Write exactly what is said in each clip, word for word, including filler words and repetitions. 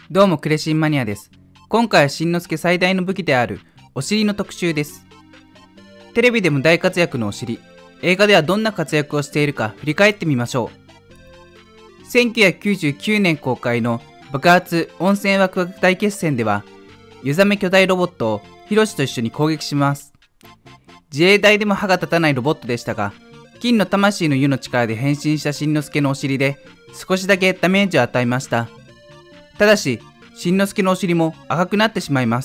どうもクレシンマニアです。今回はしんのすけ最大の武器であるお尻の特集です。テレビでも大活躍のお尻、映画ではどんな活躍をしているか振り返ってみましょう。せんきゅうひゃくきゅうじゅうきゅうねん公開の爆発温泉ワクワク大決戦では、湯冷め巨大ロボットをヒロシと一緒に攻撃します。自衛隊でも歯が立たないロボットでしたが、金の魂の湯の力で変身したしんのすけのお尻で少しだけダメージを与えました。ただし、しんのすけのお尻も赤くなってしまいます。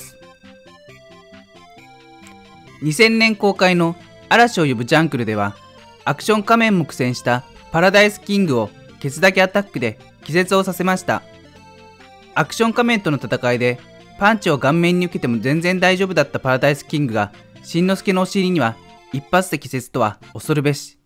にせんねん公開の嵐を呼ぶジャンクルでは、アクション仮面も苦戦したパラダイスキングをケツだけアタックで気絶をさせました。アクション仮面との戦いでパンチを顔面に受けても全然大丈夫だったパラダイスキングがしんのすけのお尻には一発で気絶とは恐るべし。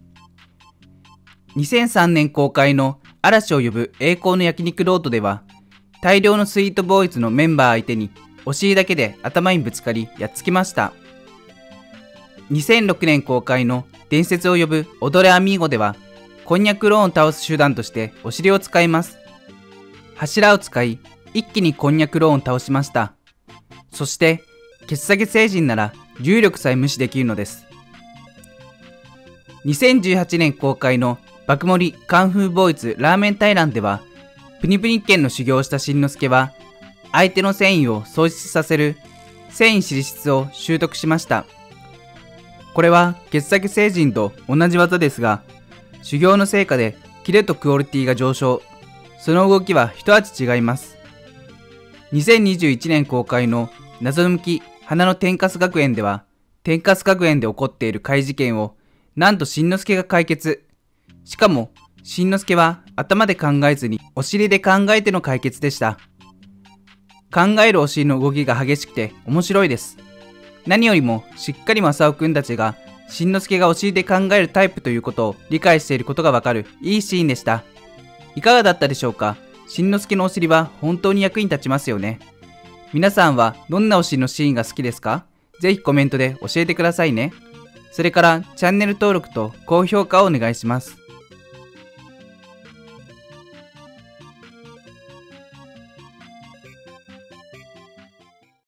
にせんさんねん公開の嵐を呼ぶ栄光の焼肉ロードでは、大量のスイートボーイズのメンバー相手にお尻だけで頭にぶつかりやっつけました。にせんろくねん公開の伝説を呼ぶ踊れアミーゴでは、こんにゃくローンを倒す手段としてお尻を使います。柱を使い一気にこんにゃくローンを倒しました。そしてケツ下げ星人なら重力さえ無視できるのです。にせんじゅうはちねん公開の爆盛りカンフーボーイズラーメン大乱では、プニプニ剣の修行をしたしんのすけは相手の繊維を喪失させる繊維尻質を習得しました。これはケツ下げ星人と同じ技ですが、修行の成果でキレとクオリティが上昇、その動きは一味違います。にせんにじゅういちねん公開の謎抜き花の天かす学園では、天かす学園で起こっている怪事件をなんとしんのすけが解決。しかもしんのすけは頭で考えずにお尻で考えての解決でした。考えるお尻の動きが激しくて面白いです。何よりもしっかりマサオくんたちがしんのすけがお尻で考えるタイプということを理解していることがわかるいいシーンでした。いかがだったでしょうか。しんのすけのお尻は本当に役に立ちますよね。皆さんはどんなお尻のシーンが好きですか？ぜひコメントで教えてくださいね。それからチャンネル登録と高評価をお願いします。